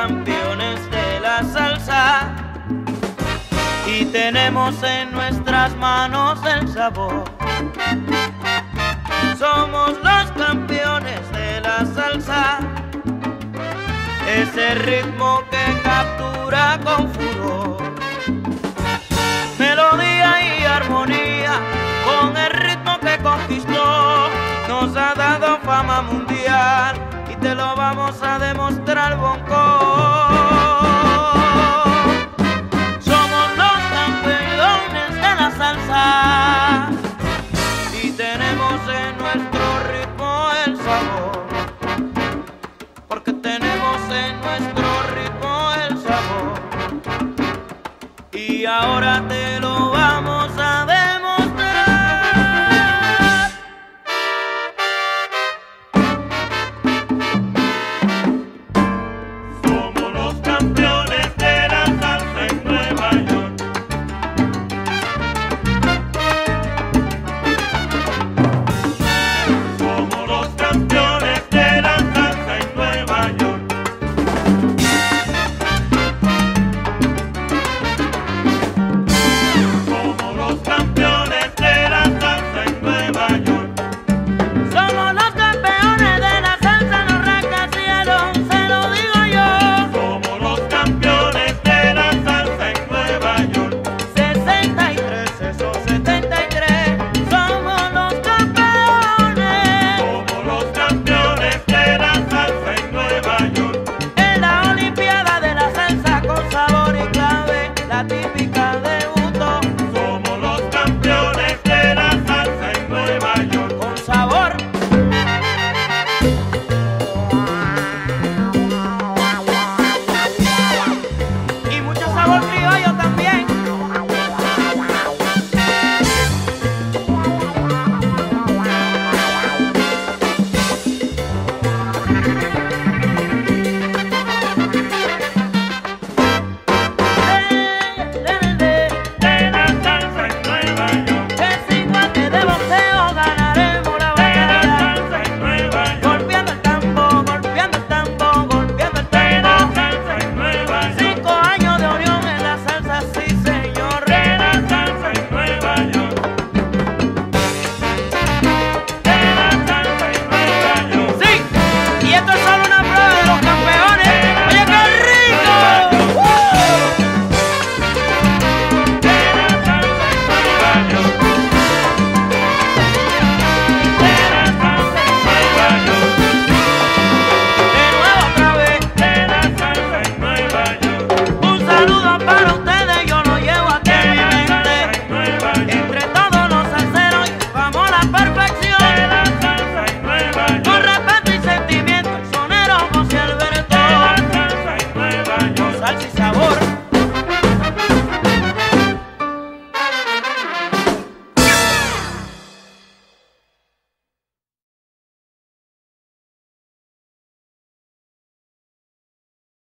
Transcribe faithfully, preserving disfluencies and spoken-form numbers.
campeones de la salsa y tenemos en nuestras manos el sabor. Somos los campeones de la salsa, ese ritmo que captura con furor. Melodía y armonía con el ritmo que conquistó, nos ha dado fama mundial y te lo vamos a demostrar, Bonco. Somos los campeones de la salsa y tenemos en nuestro ritmo el sabor, porque tenemos en nuestro ritmo el sabor y ahora te lo vamos